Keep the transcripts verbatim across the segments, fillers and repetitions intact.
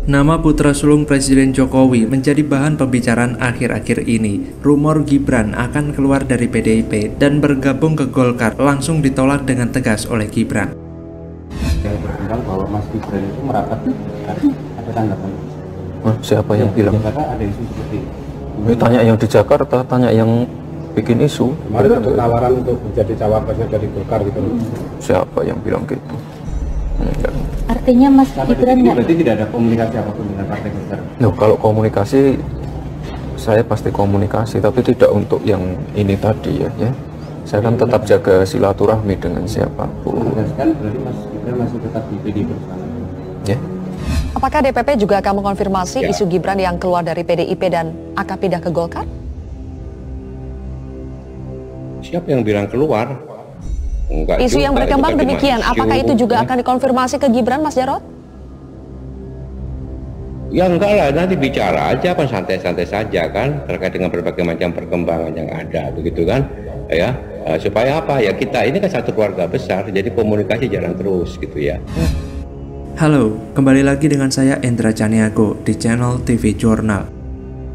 Nama putra sulung Presiden Jokowi menjadi bahan pembicaraan akhir-akhir ini. Rumor Gibran akan keluar dari P D I P dan bergabung ke Golkar langsung ditolak dengan tegas oleh Gibran. Yang berkembang bahwa Mas Gibran itu merapat, ada tanggapan? Oh, siapa yang ya, bilang? Di Jakarta ada isu seperti itu. Ini tanya yang di Jakarta, tanya yang bikin isu. Kemarin ada tawaran untuk menjadi cawapresnya dari Golkar gitu. Siapa yang bilang gitu? Enggak. Artinya Mas Gibran nggak? Berarti tidak ada komunikasi apapun dengan Partai Golkar? Loh, kalau komunikasi, saya pasti komunikasi, tapi tidak untuk yang ini tadi ya. ya. Saya kan tetap jaga silaturahmi dengan siapapun. Menegaskan berarti Mas Gibran masih tetap di P D I Perjuangan. Ya. Apakah D P P juga akan mengkonfirmasi Ya. isu Gibran yang keluar dari P D I P dan akan pindah ke Golkar? Siapa yang bilang keluar? Enggak Isu juga, yang berkembang itu kan demikian, cuma apakah isu. itu juga akan dikonfirmasi ke Gibran, Mas Jarod? Ya enggak lah, nanti bicara aja kan, santai-santai saja kan, terkait dengan berbagai macam perkembangan yang ada, begitu kan, ya. Eh, supaya apa ya, kita ini kan satu keluarga besar, jadi komunikasi jalan terus gitu ya. Halo, kembali lagi dengan saya Endra Caniago di channel T V Jurnal.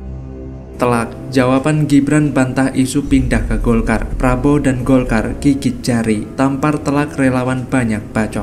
Telak, jawaban Gibran bantah isu pindah ke Golkar. Prabowo dan Golkar gigit jari, tampar telak relawan banyak bacot.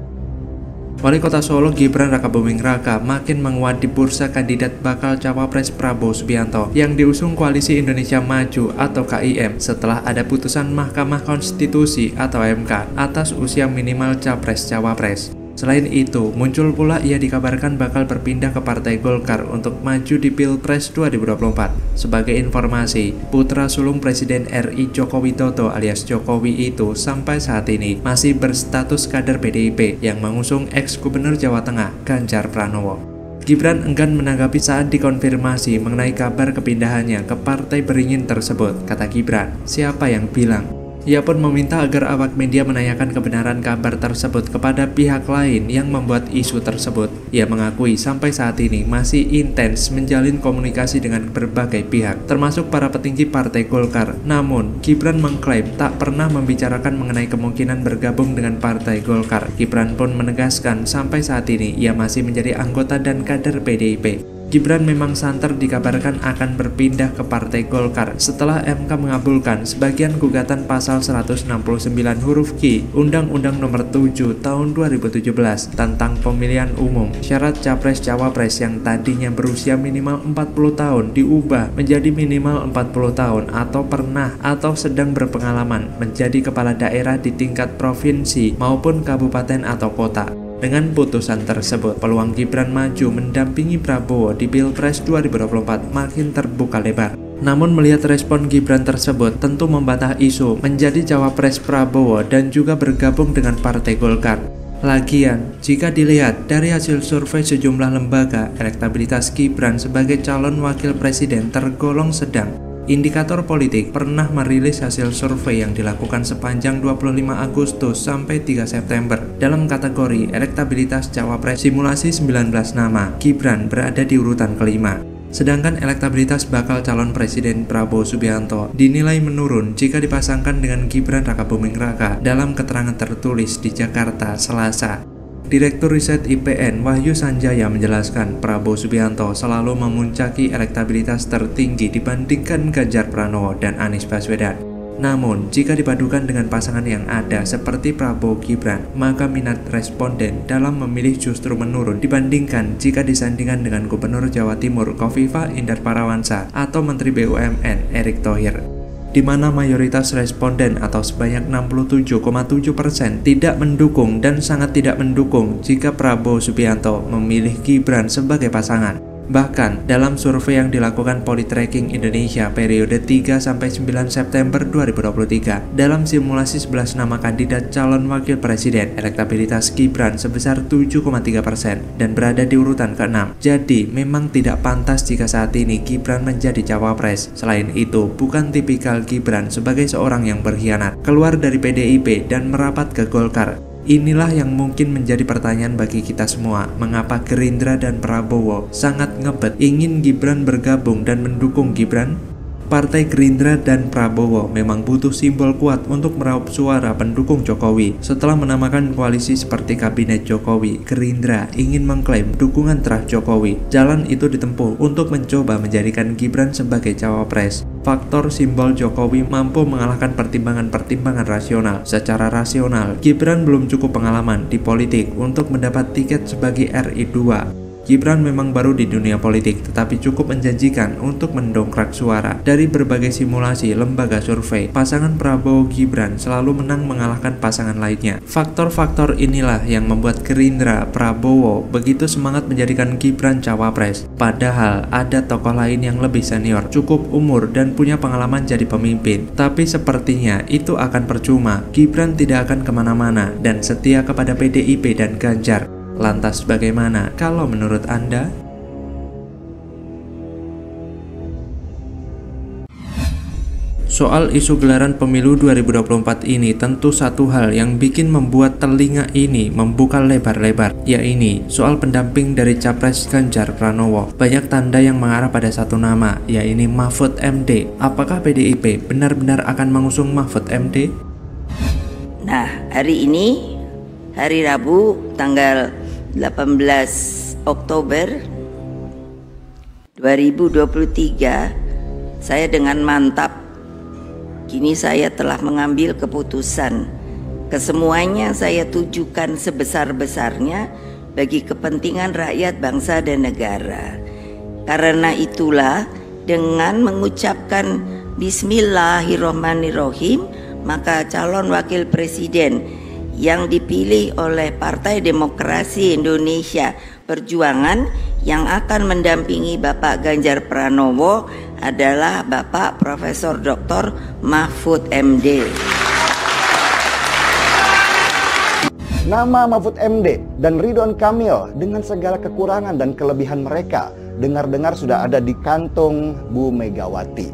Wali Kota Solo Gibran Rakabuming Raka makin menguat di bursa kandidat bakal cawapres Prabowo Subianto yang diusung Koalisi Indonesia Maju atau K I M setelah ada putusan Mahkamah Konstitusi atau M K atas usia minimal capres-cawapres. Selain itu, muncul pula ia dikabarkan bakal berpindah ke Partai Golkar untuk maju di Pilpres dua ribu dua puluh empat. Sebagai informasi, putra sulung Presiden R I Joko Widodo alias Jokowi itu sampai saat ini masih berstatus kader P D I P yang mengusung ex-gubernur Jawa Tengah Ganjar Pranowo. Gibran enggan menanggapi saat dikonfirmasi mengenai kabar kepindahannya ke Partai Beringin tersebut. Kata Gibran, siapa yang bilang? Ia pun meminta agar awak media menanyakan kebenaran kabar tersebut kepada pihak lain yang membuat isu tersebut. Ia mengakui sampai saat ini masih intens menjalin komunikasi dengan berbagai pihak, termasuk para petinggi Partai Golkar. Namun, Gibran mengklaim tak pernah membicarakan mengenai kemungkinan bergabung dengan Partai Golkar. Gibran pun menegaskan sampai saat ini ia masih menjadi anggota dan kader P D I P. Gibran memang santer dikabarkan akan berpindah ke Partai Golkar setelah M K mengabulkan sebagian gugatan pasal seratus enam puluh sembilan huruf Q Undang-Undang Nomor tujuh Tahun dua ribu tujuh belas tentang pemilihan umum. Syarat capres-cawapres yang tadinya berusia minimal empat puluh tahun diubah menjadi minimal empat puluh tahun atau pernah atau sedang berpengalaman menjadi kepala daerah di tingkat provinsi maupun kabupaten atau kota. Dengan putusan tersebut, peluang Gibran maju mendampingi Prabowo di Pilpres dua ribu dua puluh empat makin terbuka lebar. Namun melihat respon Gibran tersebut tentu membantah isu menjadi cawapres Prabowo dan juga bergabung dengan Partai Golkar. Lagian, jika dilihat dari hasil survei sejumlah lembaga, elektabilitas Gibran sebagai calon wakil presiden tergolong sedang. Indikator Politik pernah merilis hasil survei yang dilakukan sepanjang dua puluh lima Agustus sampai tiga September. Dalam kategori elektabilitas cawapres simulasi sembilan belas nama, Gibran berada di urutan kelima. Sedangkan elektabilitas bakal calon presiden Prabowo Subianto dinilai menurun jika dipasangkan dengan Gibran Rakabuming Raka dalam keterangan tertulis di Jakarta Selasa. Direktur Riset I P N Wahyu Sanjaya menjelaskan Prabowo Subianto selalu memuncaki elektabilitas tertinggi dibandingkan Ganjar Pranowo dan Anies Baswedan. Namun, jika dipadukan dengan pasangan yang ada seperti Prabowo Gibran, maka minat responden dalam memilih justru menurun dibandingkan jika disandingkan dengan Gubernur Jawa Timur Khofifah Indar Parawansa atau Menteri B U M N Erick Thohir, di mana mayoritas responden atau sebanyak enam puluh tujuh koma tujuh persen tidak mendukung dan sangat tidak mendukung jika Prabowo Subianto memilih Gibran sebagai pasangan. Bahkan, dalam survei yang dilakukan Politracking Indonesia periode tiga sampai sembilan September dua ribu dua puluh tiga, dalam simulasi sebelas nama kandidat calon wakil presiden, elektabilitas Gibran sebesar tujuh koma tiga persen dan berada di urutan keenam. Jadi, memang tidak pantas jika saat ini Gibran menjadi cawapres. Selain itu, bukan tipikal Gibran sebagai seorang yang berkhianat, keluar dari P D I P dan merapat ke Golkar. Inilah yang mungkin menjadi pertanyaan bagi kita semua, mengapa Gerindra dan Prabowo sangat ngebet ingin Gibran bergabung dan mendukung Gibran? Partai Gerindra dan Prabowo memang butuh simbol kuat untuk meraup suara pendukung Jokowi. Setelah menamakan koalisi seperti Kabinet Jokowi, Gerindra ingin mengklaim dukungan terah Jokowi. Jalan itu ditempuh untuk mencoba menjadikan Gibran sebagai cawapres. Faktor simbol Jokowi mampu mengalahkan pertimbangan-pertimbangan rasional. Secara rasional, Gibran belum cukup pengalaman di politik untuk mendapat tiket sebagai R I dua. Gibran memang baru di dunia politik, tetapi cukup menjanjikan untuk mendongkrak suara. Dari berbagai simulasi lembaga survei, pasangan Prabowo-Gibran selalu menang mengalahkan pasangan lainnya. Faktor-faktor inilah yang membuat Gerindra Prabowo begitu semangat menjadikan Gibran cawapres. Padahal ada tokoh lain yang lebih senior, cukup umur dan punya pengalaman jadi pemimpin. Tapi sepertinya itu akan percuma. Gibran tidak akan kemana-mana dan setia kepada P D I P dan Ganjar. Lantas bagaimana kalau menurut Anda? Soal isu gelaran pemilu dua ribu dua puluh empat ini tentu satu hal yang bikin membuat telinga ini membuka lebar-lebar, yaitu soal pendamping dari Capres Ganjar Pranowo. Banyak tanda yang mengarah pada satu nama, yaitu Mahfud M D. Apakah P D I P benar-benar akan mengusung Mahfud M D? Nah, hari ini, hari Rabu, tanggal delapan belas Oktober dua ribu dua puluh tiga, saya dengan mantap kini saya telah mengambil keputusan. Kesemuanya saya tujukan sebesar-besarnya bagi kepentingan rakyat, bangsa dan negara. Karena itulah dengan mengucapkan Bismillahirrohmanirrohim, maka calon wakil presiden yang dipilih oleh Partai Demokrasi Indonesia Perjuangan yang akan mendampingi Bapak Ganjar Pranowo adalah Bapak Profesor Doktor Mahfud M D. Nama Mahfud M D dan Ridwan Kamil dengan segala kekurangan dan kelebihan mereka dengar-dengar sudah ada di kantong Bu Megawati.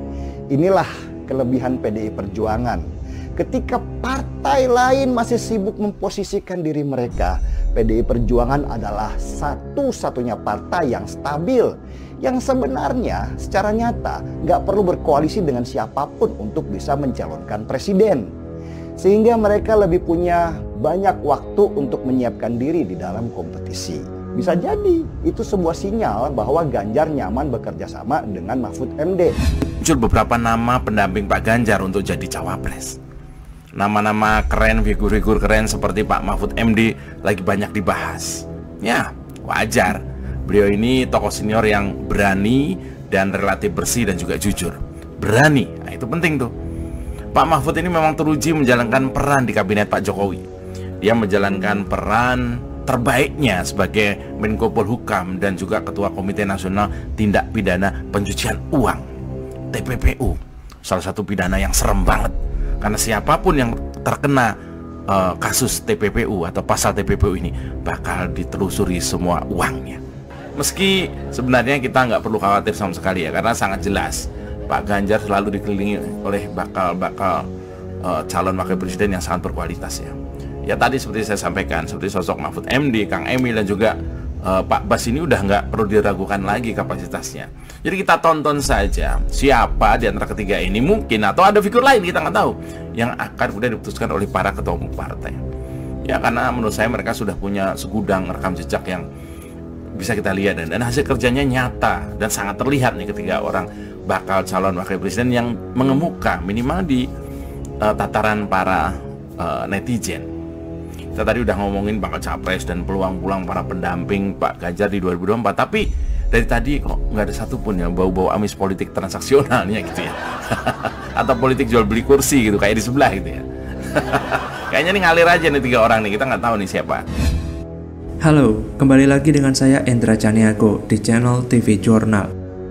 Inilah kelebihan P D I Perjuangan. Ketika partai lain masih sibuk memposisikan diri mereka, P D I Perjuangan adalah satu-satunya partai yang stabil, yang sebenarnya secara nyata nggak perlu berkoalisi dengan siapapun untuk bisa mencalonkan presiden. Sehingga mereka lebih punya banyak waktu untuk menyiapkan diri di dalam kompetisi. Bisa jadi itu sebuah sinyal bahwa Ganjar nyaman bekerja sama dengan Mahfud M D. Muncul beberapa nama pendamping Pak Ganjar untuk jadi cawapres. Nama-nama keren, figur-figur keren seperti Pak Mahfud M D lagi banyak dibahas. Ya, wajar. Beliau ini tokoh senior yang berani dan relatif bersih dan juga jujur. Berani, nah itu penting tuh. Pak Mahfud ini memang teruji menjalankan peran di kabinet Pak Jokowi. Dia menjalankan peran terbaiknya sebagai Menko Polhukam dan juga Ketua Komite Nasional Tindak Pidana Pencucian Uang, T P P U. Salah satu pidana yang serem banget. Karena siapapun yang terkena uh, kasus T P P U atau pasal T P P U ini bakal ditelusuri semua uangnya. Meski sebenarnya kita nggak perlu khawatir sama sekali ya, karena sangat jelas Pak Ganjar selalu dikelilingi oleh bakal-bakal uh, calon wakil presiden yang sangat berkualitas ya. Ya tadi seperti saya sampaikan, seperti sosok Mahfud M D, Kang Emil dan juga uh, Pak Bas ini udah nggak perlu diragukan lagi kapasitasnya. Jadi kita tonton saja siapa di antara ketiga ini mungkin, atau ada figur lain kita nggak tahu, yang akan kemudian diputuskan oleh para ketua umum partai. Ya karena menurut saya mereka sudah punya segudang rekam jejak yang bisa kita lihat dan, dan hasil kerjanya nyata dan sangat terlihat nih ketiga orang bakal calon wakil presiden yang mengemuka minimal di uh, tataran para uh, netizen. Kita tadi udah ngomongin bakal capres dan peluang-peluang para pendamping Pak Ganjar di dua ribu dua puluh empat, tapi dari tadi kok nggak ada satupun yang bau-bau amis politik transaksionalnya gitu ya. Atau politik jual beli kursi gitu kayak di sebelah gitu ya. Kayaknya nih ngalir aja nih tiga orang nih, kita nggak tahu nih siapa. Halo, kembali lagi dengan saya Endra Caniago di channel T V Jurnal.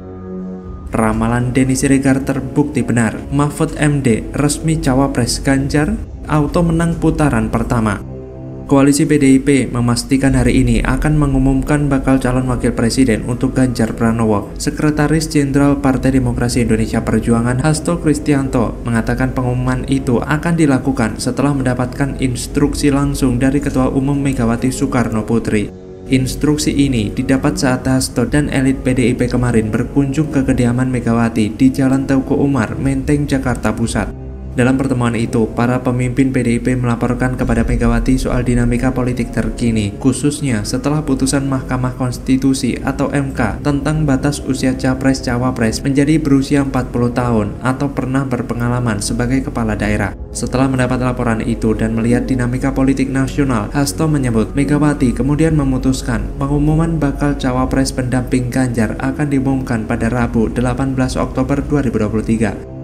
Ramalan Denny Siregar terbukti benar. Mahfud M D resmi cawapres Ganjar, auto menang putaran pertama. Koalisi P D I P memastikan hari ini akan mengumumkan bakal calon wakil presiden untuk Ganjar Pranowo. Sekretaris Jenderal Partai Demokrasi Indonesia Perjuangan Hasto Kristianto mengatakan pengumuman itu akan dilakukan setelah mendapatkan instruksi langsung dari Ketua Umum Megawati Soekarno Putri. Instruksi ini didapat saat Hasto dan elit P D I P kemarin berkunjung ke kediaman Megawati di Jalan Teuku Umar, Menteng, Jakarta Pusat. Dalam pertemuan itu, para pemimpin P D I P melaporkan kepada Megawati soal dinamika politik terkini, khususnya setelah putusan Mahkamah Konstitusi atau M K tentang batas usia Capres-Cawapres menjadi berusia empat puluh tahun atau pernah berpengalaman sebagai kepala daerah. Setelah mendapat laporan itu dan melihat dinamika politik nasional, Hasto menyebut Megawati kemudian memutuskan pengumuman bakal Cawapres pendamping Ganjar akan diumumkan pada Rabu delapan belas Oktober dua ribu dua puluh tiga.